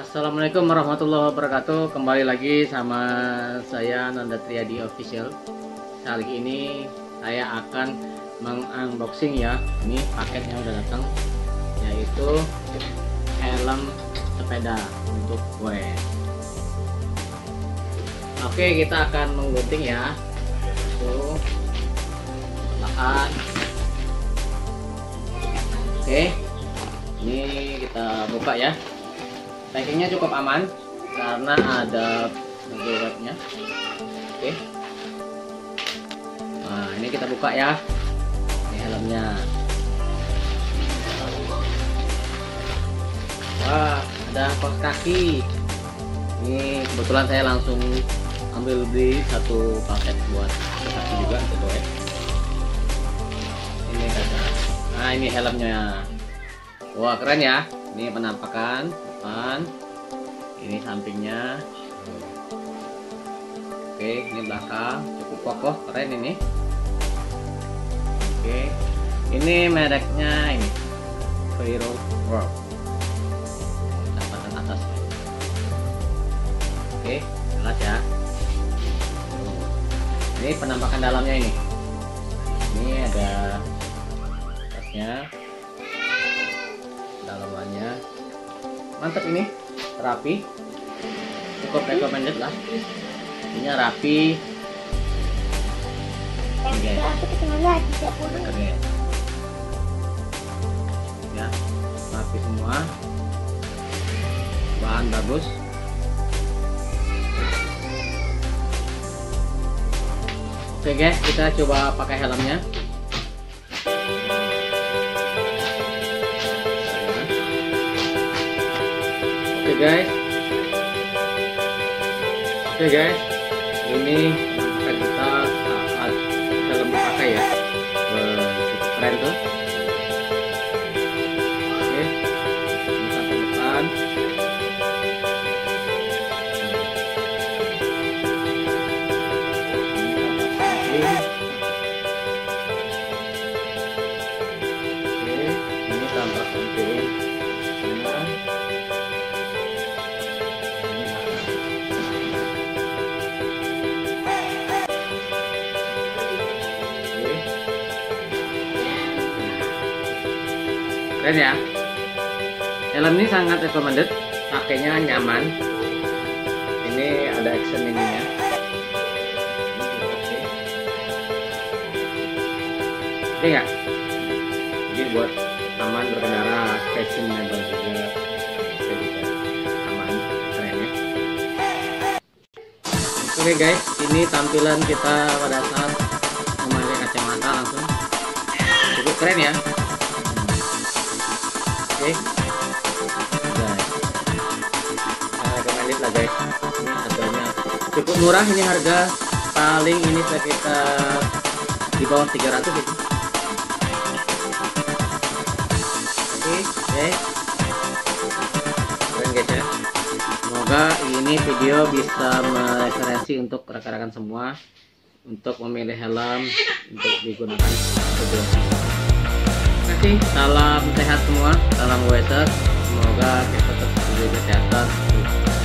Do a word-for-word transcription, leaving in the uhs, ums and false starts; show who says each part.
Speaker 1: Assalamualaikum warahmatullahi wabarakatuh. Kembali lagi sama saya Nanda Triadi Official. Kali ini saya akan mengunboxing ya. Ini paketnya udah datang, yaitu helm sepeda untuk gue. Oke, kita akan menggunting ya. Tuh, perlahan. Oke, ini kita buka ya. Packingnya cukup aman karena ada logo webnya. Oke, nah ini kita buka ya. Ini helmnya. Wah, ada kaos kaki. Ini kebetulan saya langsung ambil beli satu paket buat kaos kaki juga gitu ya. Ini ada. Nah, ini helmnya. Wah, keren ya. Ini penampakan depan, ini sampingnya. Oke, ini belakang, cukup kokoh, keren ini. Oke, ini mereknya ini Vero World, catatan atas. Oke, jelas ya. Ini penampakan dalamnya ini. Ini ada tasnya, dalamannya. Mantap, ini rapi, cukup recommended lah. Ini rapi. Oke. Oke. Ya, rapi semua. Bahan bagus. Oke guys, kita coba pakai helmnya. Oke guys, oke guys, ini akan kita saat dalam pakai ya, cukup keren tuh. Oke, ini sampai depan. Oke, ini tampak samping. Keren ya. Helm ini sangat recommended, pakainya nyaman. Ini ada action ininya. Oke nggak? Jadi buat aman berkendara, fashionable juga, juga aman, keren ya. Oke guys, ini tampilan kita pada saat memakai kacamata langsung. Cukup keren ya. Oke, guys, nah, recommended lah guys. Ini harganya cukup murah. Ini harga paling ini sekitar di bawah tiga ratus itu. Oke guys, keren guys ya. Semoga ini video bisa mereferensi untuk rekan-rekan semua untuk memilih helm untuk digunakan. Terima kasih, salam sehat semua, salam weser, semoga kita tetap menjaga kesehatan.